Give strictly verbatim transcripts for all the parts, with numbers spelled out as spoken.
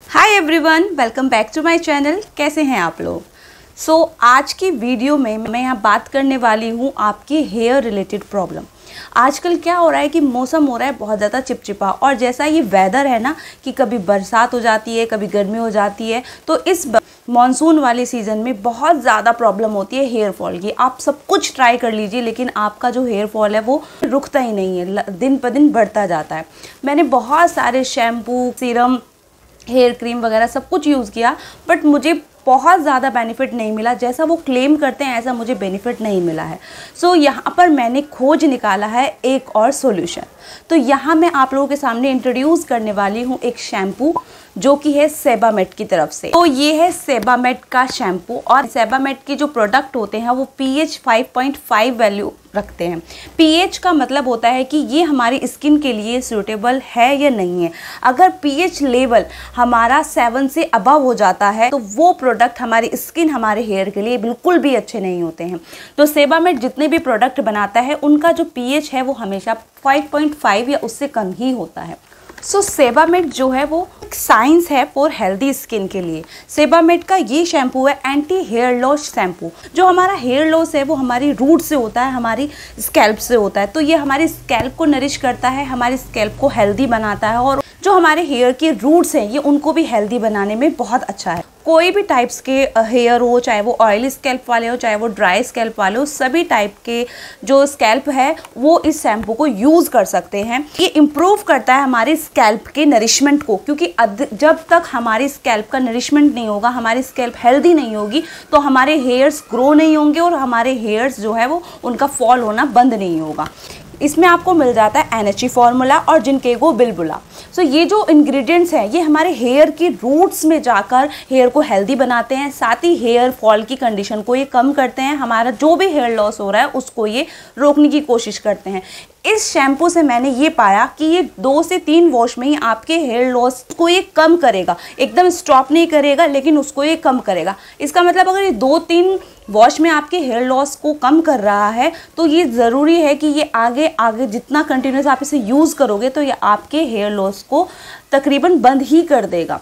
Hi everyone, welcome back to my channel. कैसे हैं आप लोग? सो so, आज की वीडियो में मैं यहाँ बात करने वाली हूँ आपकी हेयर रिलेटेड प्रॉब्लम। आजकल क्या हो रहा है कि मौसम हो रहा है बहुत ज़्यादा चिपचिपा, और जैसा ये वेदर है ना कि कभी बरसात हो जाती है, कभी गर्मी हो जाती है, तो इस मॉनसून वाले सीज़न में बहुत ज़्यादा प्रॉब्लम होती है हेयर फॉल की। आप सब कुछ ट्राई कर लीजिए लेकिन आपका जो हेयर फॉल है वो रुकता ही नहीं है, दिन पर दिन बढ़ता जाता है। मैंने बहुत सारे शैम्पू, सीरम, हेयर क्रीम वगैरह सब कुछ यूज़ किया, बट मुझे बहुत ज़्यादा बेनिफिट नहीं मिला। जैसा वो क्लेम करते हैं ऐसा मुझे बेनिफिट नहीं मिला है। सो so, यहाँ पर मैंने खोज निकाला है एक और सॉल्यूशन। तो यहाँ मैं आप लोगों के सामने इंट्रोड्यूस करने वाली हूँ एक शैम्पू जो कि है सेबामेड की तरफ से। तो ये है सेबामेड का शैम्पू, और सेबामेड के जो प्रोडक्ट होते हैं वो pH five point five value रखते हैं। पीएच का मतलब होता है कि ये हमारी स्किन के लिए सूटेबल है या नहीं है। अगर पीएच लेवल हमारा सेवन से अबव हो जाता है तो वो प्रोडक्ट हमारी स्किन, हमारे हेयर के लिए बिल्कुल भी अच्छे नहीं होते हैं। तो सेबामेड जितने भी प्रोडक्ट बनाता है उनका जो पीएच है वो हमेशा फाइव पॉइंट फाइव या उससे कम ही होता है। सो सेबामेड जो है वो साइंस है फॉर हेल्दी स्किन के लिए। सेबामेड का ये शैम्पू है एंटी हेयर लॉस शैम्पू। जो हमारा हेयर लॉस है वो हमारी रूट से होता है, हमारी स्कैल्प से होता है। तो ये हमारी स्कैल्प को नरिश करता है, हमारी स्कैल्प को हेल्दी बनाता है, और जो हमारे हेयर के रूट्स हैं ये उनको भी हेल्दी बनाने में बहुत अच्छा है। कोई भी टाइप्स के हेयर हो, चाहे वो ऑयली स्कैल्प वाले हो, चाहे वो ड्राई स्कैल्प वाले हो, सभी टाइप के जो स्कैल्प है वो इस शैम्पू को यूज़ कर सकते हैं। ये इम्प्रूव करता है हमारी स्कैल्प के नरिशमेंट को, क्योंकि जब तक हमारी स्कैल्प का नरिशमेंट नहीं होगा, हमारी स्कैल्प हेल्दी नहीं होगी, तो हमारे हेयर्स ग्रो नहीं होंगे और हमारे हेयर्स जो है वो उनका फॉल होना बंद नहीं होगा। इसमें आपको मिल जाता है एन एच ई फॉर्मूला और जिनकेगो बिलबुला। सो ये जो इंग्रेडिएंट्स हैं ये हमारे हेयर की रूट्स में जाकर हेयर को हेल्दी बनाते हैं, साथ ही हेयर फॉल की कंडीशन को ये कम करते हैं। हमारा जो भी हेयर लॉस हो रहा है उसको ये रोकने की कोशिश करते हैं। इस शैम्पू से मैंने ये पाया कि ये दो से तीन वॉश में ही आपके हेयर लॉस को ये कम करेगा। एकदम स्टॉप नहीं करेगा लेकिन उसको ये कम करेगा। इसका मतलब अगर ये दो तीन वॉश में आपके हेयर लॉस को कम कर रहा है तो ये ज़रूरी है कि ये आगे आगे जितना कंटिन्यूस आप इसे यूज़ करोगे तो ये आपके हेयर लॉस को तकरीबन बंद ही कर देगा।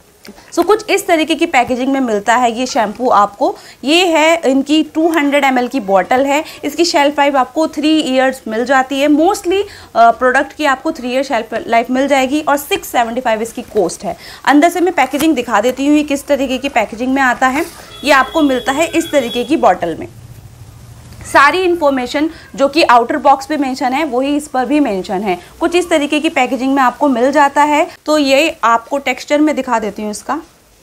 सो so, कुछ इस तरीके की पैकेजिंग में मिलता है ये शैम्पू आपको। ये है इनकी टू हंड्रेड एम एल की बॉटल है। इसकी शेल्फ लाइफ आपको थ्री इयर्स मिल जाती है। मोस्टली प्रोडक्ट की आपको थ्री ईयर शेल्फ लाइफ मिल जाएगी, और सिक्स सेवेंटी फाइव इसकी कॉस्ट है। अंदर से मैं पैकेजिंग दिखा देती हूँ ये किस तरीके की पैकेजिंग में आता है। ये आपको मिलता है इस तरीके की बॉटल में। सारी इन्फॉर्मेशन जो कि आउटर बॉक्स पे मेंशन है वही इस पर भी मेंशन है। कुछ इस तरीके की पैकेजिंग में आपको मिल जाता है। तो ये आपको टेक्सचर में दिखा देती हूँ इसका।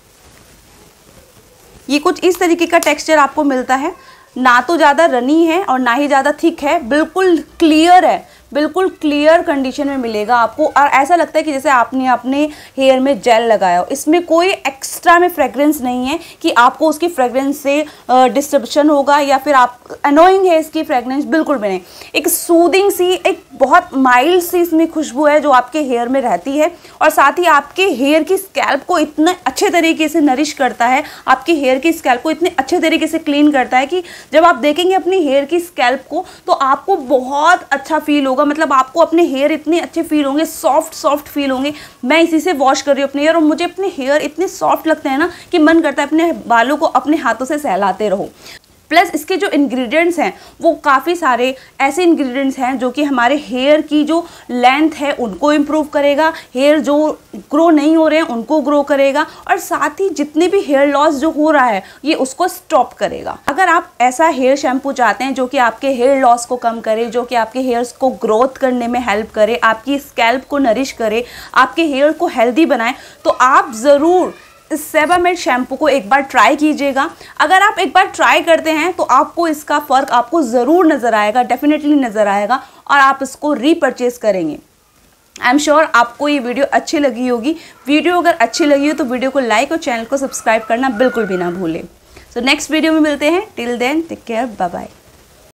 ये कुछ इस तरीके का टेक्सचर आपको मिलता है। ना तो ज़्यादा रनी है और ना ही ज़्यादा थिक है, बिल्कुल क्लियर है, बिल्कुल क्लियर कंडीशन में मिलेगा आपको। और ऐसा लगता है कि जैसे आपने अपने हेयर में जेल लगाया हो। इसमें कोई एक्स्ट्रा में फ्रेग्रेंस नहीं है कि आपको उसकी फ्रेग्रेंस से डिस्टर्बेशन होगा या फिर आप अनोइंग है इसकी फ्रेग्रेंस, बिल्कुल भी नहीं। एक सूदिंग सी, एक बहुत माइल्ड सी इसमें खुशबू है जो आपके हेयर में रहती है, और साथ ही आपके हेयर की स्कैल्प को इतने अच्छे तरीके से नरिश करता है, आपके हेयर की स्कैल्प को इतने अच्छे तरीके से क्लीन करता है कि जब आप देखेंगे अपनी हेयर की स्कैल्प को तो आपको बहुत अच्छा फील होगा। मतलब आपको अपने हेयर इतने अच्छे फील होंगे, सॉफ्ट सॉफ्ट फील होंगे। मैं इसी से वॉश कर रही हूँ अपने हेयर, और मुझे अपने हेयर इतने सॉफ्ट लगते हैं ना कि मन करता है अपने बालों को अपने हाथों से सहलाते रहो। प्लस इसके जो इंग्रेडिएंट्स हैं वो काफ़ी सारे ऐसे इंग्रेडिएंट्स हैं जो कि हमारे हेयर की जो लेंथ है उनको इम्प्रूव करेगा, हेयर जो ग्रो नहीं हो रहे हैं उनको ग्रो करेगा, और साथ ही जितने भी हेयर लॉस जो हो रहा है ये उसको स्टॉप करेगा। अगर आप ऐसा हेयर शैम्पू चाहते हैं जो कि आपके हेयर लॉस को कम करे, जो कि आपके हेयर्स को ग्रोथ करने में हेल्प करे, आपकी स्कैल्प को नरिश करे, आपके हेयर को हेल्दी बनाए, तो आप ज़रूर इस सेबामेड शैम्पू को एक बार ट्राई कीजिएगा। अगर आप एक बार ट्राई करते हैं तो आपको इसका फ़र्क आपको ज़रूर नज़र आएगा, डेफिनेटली नज़र आएगा, और आप इसको रीपरचेज़ करेंगे। आई एम श्योर आपको ये वीडियो अच्छी लगी होगी। वीडियो अगर अच्छी लगी हो तो वीडियो को लाइक और चैनल को सब्सक्राइब करना बिल्कुल भी ना भूलें। सो नेक्स्ट वीडियो में मिलते हैं। Till then take care, bye bye.